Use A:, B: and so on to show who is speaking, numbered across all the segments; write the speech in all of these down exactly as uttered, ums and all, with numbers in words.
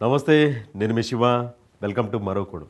A: నమస్తే, నేను మీ శివ. వెల్కమ్ టు మరోకోడు.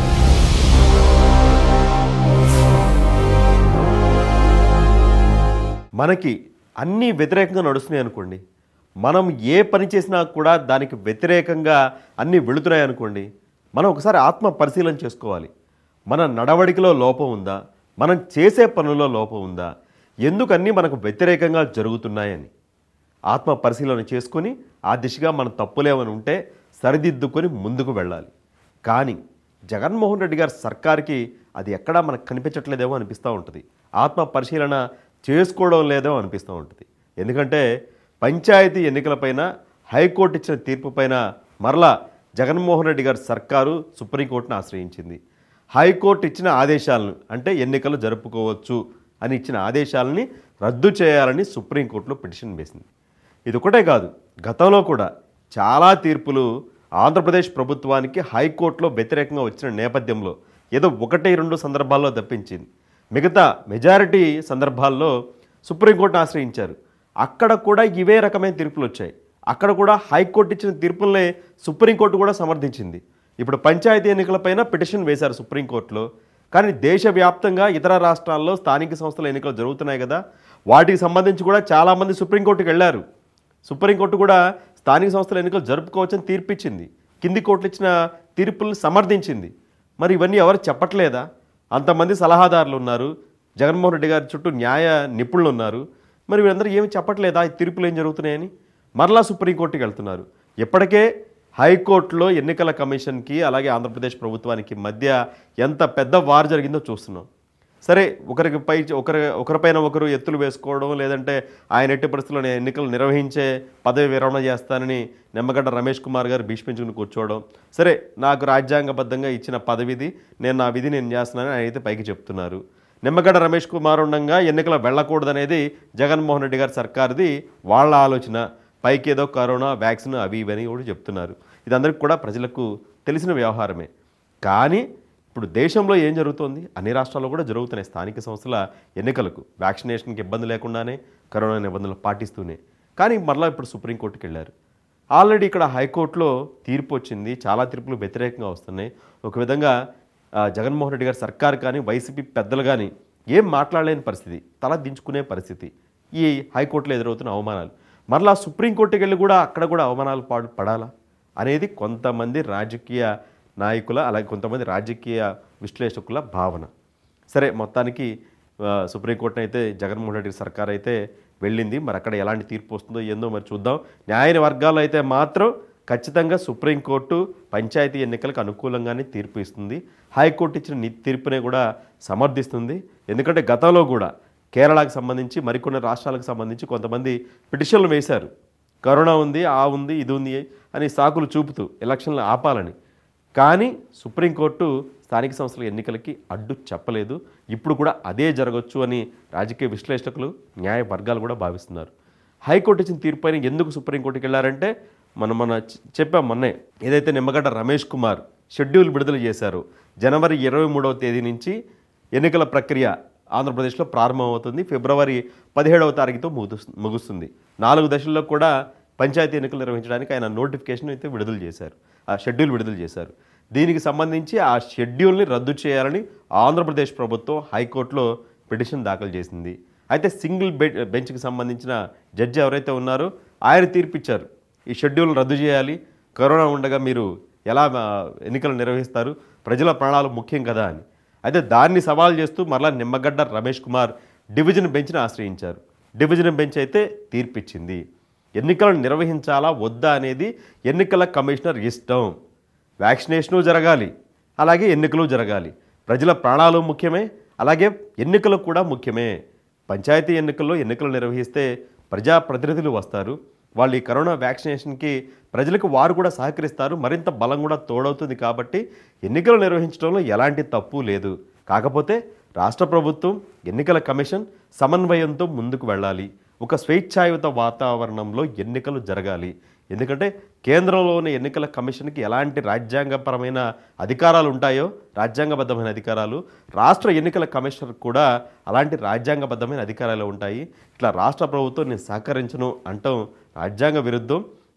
A: మనకి అన్నీ వ్యతిరేకంగా నడుస్తున్నాయి అనుకోండి, మనం ఏ పని చేసినా కూడా దానికి వ్యతిరేకంగా అన్నీ వెళుతున్నాయి అనుకోండి, మనం ఒకసారి ఆత్మ పరిశీలన చేసుకోవాలి. మన నడవడికలో లోపం ఉందా, మనం చేసే పనుల్లో లోపం ఉందా, ఎందుకు అన్నీ మనకు వ్యతిరేకంగా జరుగుతున్నాయని ఆత్మ పరిశీలన చేసుకొని ఆ దిశగా మన తప్పులేమని ఉంటే సరిదిద్దుకొని ముందుకు వెళ్ళాలి. కానీ జగన్మోహన్ రెడ్డి గారి సర్కార్కి అది ఎక్కడా మనకు కనిపించట్లేదేమో అనిపిస్తూ ఉంటుంది. ఆత్మ పరిశీలన చేసుకోవడం లేదో అనిపిస్తూ ఉంటుంది. ఎందుకంటే పంచాయతీ ఎన్నికలపైన హైకోర్టు ఇచ్చిన తీర్పు పైన మరలా జగన్మోహన్ రెడ్డి గారి సర్కారు సుప్రీంకోర్టును ఆశ్రయించింది. హైకోర్టు ఇచ్చిన ఆదేశాలను, అంటే ఎన్నికలు జరుపుకోవచ్చు అని ఇచ్చిన ఆదేశాలని రద్దు చేయాలని సుప్రీంకోర్టులో పిటిషన్ వేసింది. ఇది ఒకటే కాదు, గతంలో కూడా చాలా తీర్పులు ఆంధ్రప్రదేశ్ ప్రభుత్వానికి హైకోర్టులో వ్యతిరేకంగా వచ్చిన నేపథ్యంలో ఏదో ఒకటి రెండు సందర్భాల్లో తప్పించింది, మిగతా మెజారిటీ సందర్భాల్లో సుప్రీంకోర్టును ఆశ్రయించారు. అక్కడ కూడా ఇవే రకమైన తీర్పులు వచ్చాయి. అక్కడ కూడా హైకోర్టు ఇచ్చిన తీర్పులనే సుప్రీంకోర్టు కూడా సమర్థించింది. ఇప్పుడు పంచాయతీ ఎన్నికలపైన పిటిషన్ వేశారు సుప్రీంకోర్టులో. కానీ దేశవ్యాప్తంగా ఇతర రాష్ట్రాల్లో స్థానిక సంస్థల ఎన్నికలు జరుగుతున్నాయి కదా, వాటికి సంబంధించి కూడా చాలామంది సుప్రీంకోర్టుకు వెళ్ళారు. సుప్రీంకోర్టు కూడా స్థానిక సంస్థల ఎన్నికలు జరుపుకోవచ్చని తీర్పిచ్చింది. కింది కోర్టులు ఇచ్చిన తీర్పులను సమర్థించింది. మరి ఇవన్నీ ఎవరు చెప్పట్లేదా? అంతమంది సలహాదారులు ఉన్నారు, జగన్మోహన్ రెడ్డి గారి చుట్టూ న్యాయ నిపుణులు ఉన్నారు. మరి వీళ్ళందరూ ఏమి చెప్పట్లేదా ఈ తీర్పులు ఏం జరుగుతున్నాయని? మరలా సుప్రీంకోర్టుకి వెళ్తున్నారు. ఇప్పటికే హైకోర్టులో ఎన్నికల కమిషన్కి అలాగే ఆంధ్రప్రదేశ్ ప్రభుత్వానికి మధ్య ఎంత పెద్ద వార్ జరిగిందో చూస్తున్నాం. సరే, ఒకరికి పై ఒకరి ఒకరిపైన ఒకరు ఎత్తులు వేసుకోవడం, లేదంటే ఆయన ఎట్టి పరిస్థితుల్లో ఎన్నికలు నిర్వహించే పదవి విరమణ చేస్తానని నిమ్మగడ్డ రమేష్ కుమార్ గారు భీష్మించుకుని కూర్చోవడం. సరే, నాకు రాజ్యాంగబద్ధంగా ఇచ్చిన పదవిది, నేను నా విధి నేను చేస్తున్నానని ఆయన అయితే పైకి చెప్తున్నారు. నిమ్మగడ్డ రమేష్ కుమార్ ఉండగా ఎన్నికలు వెళ్ళకూడదనేది జగన్మోహన్ రెడ్డి గారి సర్కారుది వాళ్ళ ఆలోచన. పైకి ఏదో కరోనా వ్యాక్సిన్ అవి ఇవని కూడా చెప్తున్నారు. ఇదందరికీ కూడా ప్రజలకు తెలిసిన వ్యవహారమే. కానీ ఇప్పుడు దేశంలో ఏం జరుగుతోంది? అన్ని రాష్ట్రాల్లో కూడా జరుగుతున్నాయి స్థానిక సంస్థల ఎన్నికలకు. వ్యాక్సినేషన్కి ఇబ్బంది లేకుండానే, కరోనా నిబంధనలు పాటిస్తూనే. కానీ మరలా ఇప్పుడు సుప్రీంకోర్టుకి వెళ్ళారు. ఆల్రెడీ ఇక్కడ హైకోర్టులో తీర్పు వచ్చింది. చాలా తీర్పులు వ్యతిరేకంగా వస్తున్నాయి. ఒక విధంగా జగన్మోహన్ రెడ్డి గారి సర్కారు కానీ వైసీపీ పెద్దలు కానీ ఏం మాట్లాడలేని పరిస్థితి, తల దించుకునే పరిస్థితి ఈ హైకోర్టులో ఎదురవుతున్న అవమానాలు. మరలా సుప్రీంకోర్టుకి వెళ్ళి కూడా అక్కడ కూడా అవమానాలు పాడు పడాలా అనేది కొంతమంది రాజకీయ నాయకుల అలాగే కొంతమంది రాజకీయ విశ్లేషకుల భావన. సరే, మొత్తానికి సుప్రీంకోర్టును అయితే జగన్మోహన్ రెడ్డి సర్కార్ అయితే వెళ్ళింది. మరి అక్కడ ఎలాంటి తీర్పు వస్తుందో ఏందో మరి చూద్దాం. న్యాయ వర్గాలు అయితే మాత్రం ఖచ్చితంగా సుప్రీంకోర్టు పంచాయతీ ఎన్నికలకు అనుకూలంగానే తీర్పు ఇస్తుంది. హైకోర్టు ఇచ్చిన తీర్పునే కూడా సమర్థిస్తుంది. ఎందుకంటే గతంలో కూడా కేరళకు సంబంధించి మరికొన్ని రాష్ట్రాలకు సంబంధించి కొంతమంది పిటిషన్లు వేశారు. కరోనా ఉంది, ఆ ఉంది, ఇది ఉంది అని సాకులు చూపుతూ ఎలక్షన్లు ఆపాలని. కానీ సుప్రీంకోర్టు స్థానిక సంస్థల ఎన్నికలకి అడ్డు చెప్పలేదు. ఇప్పుడు కూడా అదే జరగవచ్చు అని రాజకీయ విశ్లేషకులు, న్యాయ వర్గాలు కూడా భావిస్తున్నారు. హైకోర్టు ఇచ్చిన తీర్పు పైన ఎందుకు సుప్రీంకోర్టుకి వెళ్ళారంటే, మనం మన చెప్పాం మొన్నే, ఏదైతే నిమ్మగడ్డ రమేష్ కుమార్ షెడ్యూల్ విడుదల చేశారో జనవరి ఇరవై మూడవ తేదీ నుంచి ఎన్నికల ప్రక్రియ ఆంధ్రప్రదేశ్లో ప్రారంభమవుతుంది. ఫిబ్రవరి పదిహేడవ తారీఖుతో ముగుస్తుంది. నాలుగు దశల్లో కూడా పంచాయతీ ఎన్నికలు నిర్వహించడానికి ఆయన నోటిఫికేషన్ అయితే విడుదల చేశారు, ఆ షెడ్యూల్ విడుదల చేశారు. దీనికి సంబంధించి ఆ షెడ్యూల్ని రద్దు చేయాలని ఆంధ్రప్రదేశ్ ప్రభుత్వం హైకోర్టులో పిటిషన్ దాఖలు చేసింది. అయితే సింగిల్ బెంచ్కి సంబంధించిన జడ్జి ఎవరైతే ఉన్నారో ఆయన తీర్పిచ్చారు, ఈ షెడ్యూల్ని రద్దు చేయాలి, కరోనా ఉండగా మీరు ఎలా ఎన్నికలు నిర్వహిస్తారు, ప్రజల ప్రాణాలు ముఖ్యం కదా అని. అయితే దాన్ని సవాల్ చేస్తూ మరలా నిమ్మగడ్డ రమేష్ కుమార్ డివిజన్ బెంచ్ని ఆశ్రయించారు. డివిజన్ బెంచ్ అయితే తీర్పిచ్చింది. ఎన్నికలను నిర్వహించాలా వద్దా అనేది ఎన్నికల కమిషనర్ ఇష్టం. వ్యాక్సినేషను జరగాలి, అలాగే ఎన్నికలు జరగాలి. ప్రజల ప్రాణాలు ముఖ్యమే, అలాగే ఎన్నికలు కూడా ముఖ్యమే. పంచాయతీ ఎన్నికల్లో ఎన్నికలు నిర్వహిస్తే ప్రజాప్రతినిధులు వస్తారు. వాళ్ళు ఈ కరోనా వ్యాక్సినేషన్కి ప్రజలకు వారు కూడా సహకరిస్తారు, మరింత బలం కూడా తోడవుతుంది. కాబట్టి ఎన్నికలు నిర్వహించడంలో ఎలాంటి తప్పు లేదు. కాకపోతే రాష్ట్ర ప్రభుత్వం, ఎన్నికల కమిషన్ సమన్వయంతో ముందుకు వెళ్ళాలి. ఒక స్వేచ్ఛాయుత వాతావరణంలో ఎన్నికలు జరగాలి. ఎందుకంటే కేంద్రంలోని ఎన్నికల కమిషన్కి ఎలాంటి రాజ్యాంగపరమైన అధికారాలు ఉంటాయో, రాజ్యాంగబద్ధమైన అధికారాలు, రాష్ట్ర ఎన్నికల కమిషనర్ కూడా అలాంటి రాజ్యాంగబద్ధమైన అధికారాలు ఉంటాయి. ఇట్లా రాష్ట్ర ప్రభుత్వం నేను సహకరించను అంటాం రాజ్యాంగ విరుద్ధం.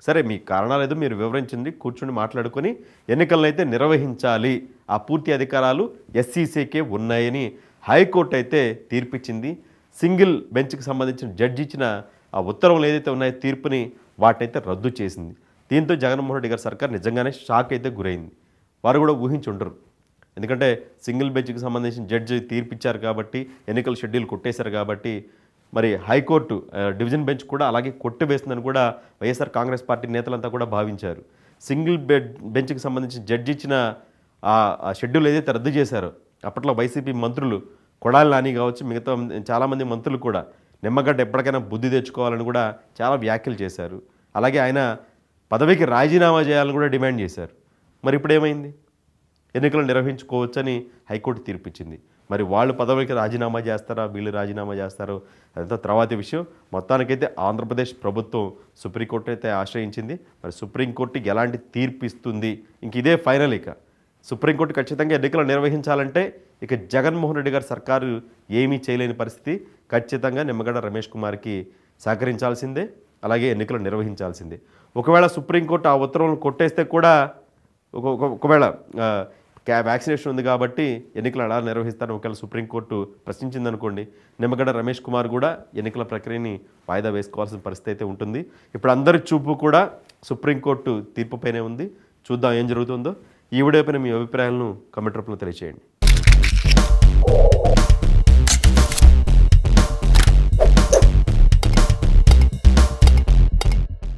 A: సరే మీ కారణాలు ఏదో మీరు వివరించింది, కూర్చుని మాట్లాడుకొని ఎన్నికలను అయితే నిర్వహించాలి, ఆ పూర్తి అధికారాలు ఎస్సీసీకే ఉన్నాయని హైకోర్టు అయితే తీర్పిచ్చింది. సింగిల్ బెంచ్కి సంబంధించిన జడ్జి ఇచ్చిన ఆ ఉత్తర్వులు ఏదైతే ఉన్నాయో తీర్పుని వాటినైతే రద్దు చేసింది. దీంతో జగన్మోహన్ రెడ్డి గారి సర్కార్ నిజంగానే షాక్ అయితే గురైంది. వారు కూడా ఊహించి ఉండరు. ఎందుకంటే సింగిల్ బెంచ్కి సంబంధించిన జడ్జి తీర్పిచ్చారు కాబట్టి, ఎన్నికల షెడ్యూల్ కొట్టేశారు కాబట్టి, మరి హైకోర్టు డివిజన్ బెంచ్ కూడా అలాగే కొట్టివేస్తుందని కూడా వైఎస్ఆర్ కాంగ్రెస్ పార్టీ నేతలంతా కూడా భావించారు. సింగిల్ బెడ్ బెంచ్కి సంబంధించిన జడ్జి ఇచ్చిన ఆ షెడ్యూల్ ఏదైతే రద్దు చేశారో, అప్పట్లో వైసీపీ మంత్రులు కొడాలి నాని కావచ్చు, మిగతా చాలామంది మంత్రులు కూడా నిమ్మగడ్డ ఎప్పటికైనా బుద్ధి తెచ్చుకోవాలని కూడా చాలా వ్యాఖ్యలు చేశారు. అలాగే ఆయన పదవికి రాజీనామా చేయాలని కూడా డిమాండ్ చేశారు. మరి ఇప్పుడు ఏమైంది? ఎన్నికలు నిర్వహించుకోవచ్చని హైకోర్టు తీర్పిచ్చింది. మరి వాళ్ళు పదవికి రాజీనామా చేస్తారా, వీళ్ళు రాజీనామా చేస్తారో అదంతా తర్వాతి విషయం. మొత్తానికైతే ఆంధ్రప్రదేశ్ ప్రభుత్వం సుప్రీంకోర్టు అయితే ఆశ్రయించింది. మరి సుప్రీంకోర్టుకి ఎలాంటి తీర్పు ఇస్తుంది, ఇంక ఇదే ఫైనల్. ఇక సుప్రీంకోర్టు ఖచ్చితంగా ఎన్నికలు నిర్వహించాలంటే ఇక జగన్మోహన్ రెడ్డి గారి సర్కారు ఏమీ చేయలేని పరిస్థితి. ఖచ్చితంగా నిమ్మగడ్డ రమేష్ కుమార్కి సహకరించాల్సిందే, అలాగే ఎన్నికలు నిర్వహించాల్సిందే. ఒకవేళ సుప్రీంకోర్టు ఆ ఉత్తర్వులను కొట్టేస్తే కూడా ఒక ఒకవేళ వ్యాక్సినేషన్ ఉంది కాబట్టి ఎన్నికలు అలా నిర్వహిస్తారని ఒకవేళ సుప్రీంకోర్టు ప్రశ్నించిందనుకోండి, నిమ్మగడ్డ రమేష్ కుమార్ కూడా ఎన్నికల ప్రక్రియని వాయిదా వేసుకోవాల్సిన పరిస్థితి అయితే ఉంటుంది. ఇప్పుడు అందరి చూపు కూడా సుప్రీంకోర్టు తీర్పుపైనే ఉంది. చూద్దాం ఏం జరుగుతుందో. ఈ వీడియోపైన మీ అభిప్రాయాలను కామెంట్ రూపంలో తెలియజేయండి.